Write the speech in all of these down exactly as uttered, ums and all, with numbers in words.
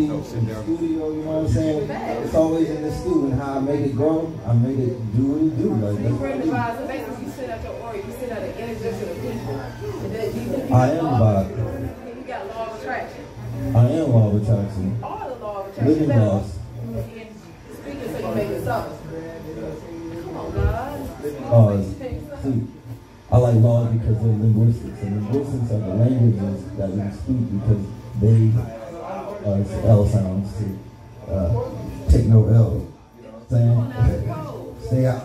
Studio, you know what I'm saying? It's always in the studio, and how I make it grow, I make it do what it do. Like, you bring the vibe, so basically you sit at your aura, you sit at the energy to the people. And then you, you I am vibe. You got law of attraction. I am law of attraction. All the law of attraction. Living laws. Speaking so you make it so. Come on, God. Uh, see, I like laws because they're linguistics, and linguistics are the languages that we speak because they uh, it's L sounds to uh, take no L. Saying, stay out.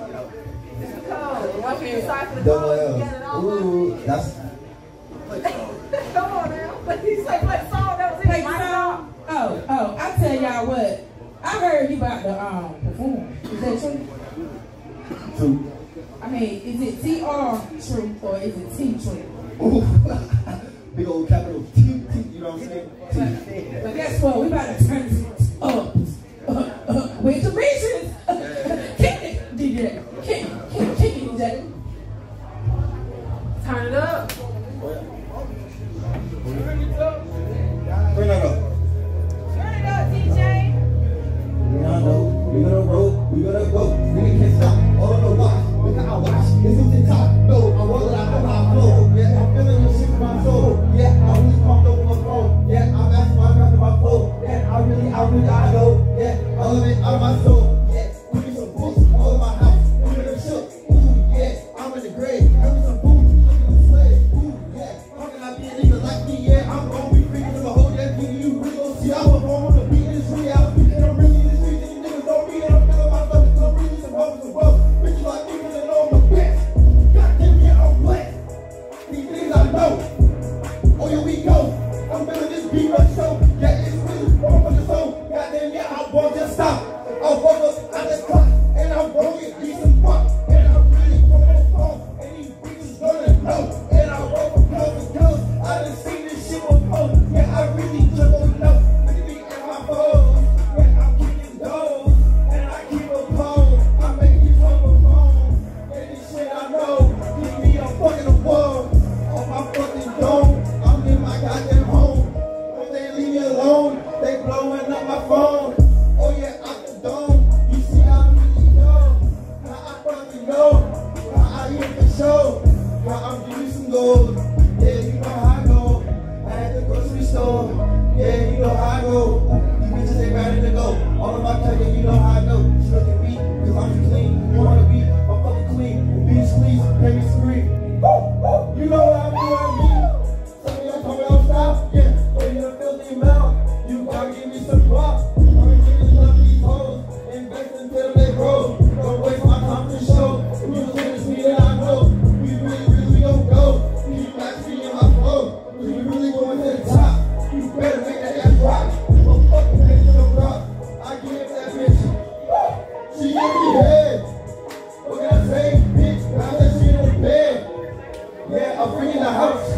Double L. Ooh, that's. Come on now. But he said what song that was in my song? Oh, oh, I tell y'all what. I heard you about to um perform. Is that true? True. I mean, is it T R true or is it T true? Ooh, big old capital T, T, you know what I'm saying? But, but guess what? We about to turn it up. Uh, uh, with Demetrius. Kick it, D J. Kick it, kick it, kick it, D J. Turn it up. Turn it up. Turn it up. Turn it up, D J. We gonna go, we gonna roll, we gonna go. Nigga can't stop, all on the watch. Look how I watch, it's on the top. No, I roll it, I know how I flow. Yeah, I'm feeling the shit in my soul. Yeah, I was pumped over my phone. Yeah, I'm asking my rap to my flow. Yeah, I really, I really, I know. Yeah, all of it out of my soul. Yeah, give me some boots all in my house. Give me them shook. Ooh, yeah, I'm in the grave. Give me some boots, look at the slave. Ooh, yeah, how can I be a nigga like me? Yeah, I'm gonna be freaking in the whole damn thing. You really gonna see I was born on the beat in this reality. And I'm really in the streets and you niggas don't read it. I'm feeling my stuff because I'm really some bubbles and bubbles. Bitch, like me, because I know I'm the best. God damn it, I'm blessed. These things I know. Oh, here we go. I'm feeling this beat right so. Yeah, it's really wrong for the soul. Goddamn, yeah, I won't just stop. I'll walk up out the clock. And I'm gonna get decent fuck. And I'm really going to phone. And these bitches gonna know. And I roll from coast to coast. I done seen this shit before. Yeah, I really just don't know. Look at me and my pose. Yeah, I'm kicking doors. And I keep a pose. I make you from a phone. And this shit I know. Give me a fucking award. On my fucking dome. I'm in my goddamn home. Don't they leave me alone? They blowing up my phone. Oh yeah, I can dome. You see how I really go. How I fucking go. How I hit the show. How I'm giving some gold. Yeah, you know how I go. At the grocery store. Yeah, you know how I go. These bitches ain't ready to go. All of my tugging, you know how I go. She look at me, cause I'm clean. You wanna be, I'm fucking clean. Be squeeze, let me scream. You know what I mean, what I mean. Some of y'all coming out style, yeah. When you're a filthy mouth, you gotta give me some props. I'm gonna give you some of these hoes. Invest until they grow. Don't waste my time to show. If you look at me, then I know. We really, really gon' go. Keep match me in my flow. Cause we really going to the top. You better make that ass rock. Well, fuck the bitch in the rock. I give that bitch. She give me head. What can I say, bitch? Now that shit in the bed. Yeah, I'm bringing the house.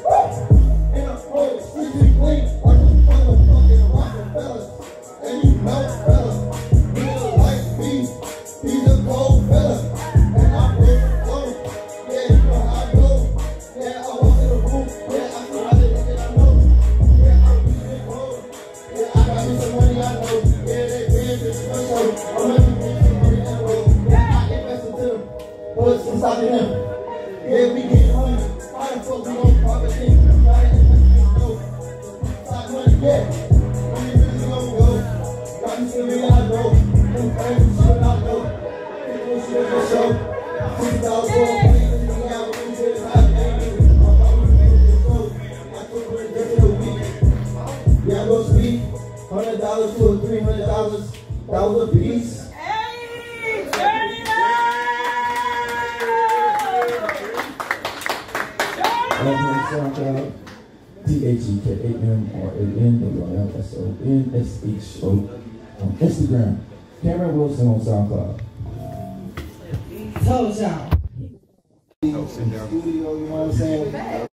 In a hole, streets be clean. Like a motherfucking Rockefeller. And you know, fella. Nigga like me. He's a cold fella. And I break the flow. Yeah, you know how I go. Yeah, I walk in the room. Yeah, I feel like a nigga I know. Yeah, I'm really cold. Yeah, I got me some money I know. Yeah, they paying this for show. I'm gonna be some money in the road. Yeah, I invest into them. What's inside of them? Yeah, we get money. Why the fuck we gon' profit things? Try to invest in the dough. Stop money, yeah. When you really gon' go. Got me some money I know. Them friends, shit I know. People shit for show. Six dollars for a plate. Nigga got what we did. I ain't even. I'm probably gonna get close. I took her to the week. Yeah, I go speak. Hundred dollars to a three hundred dollars. That was a piece. Hey, turn it up. SoundCloud, T H E K A M R A N W I L S O N S H O on Instagram. Cameron Wilson on SoundCloud. Told y'all. Studio, you know what I'm saying?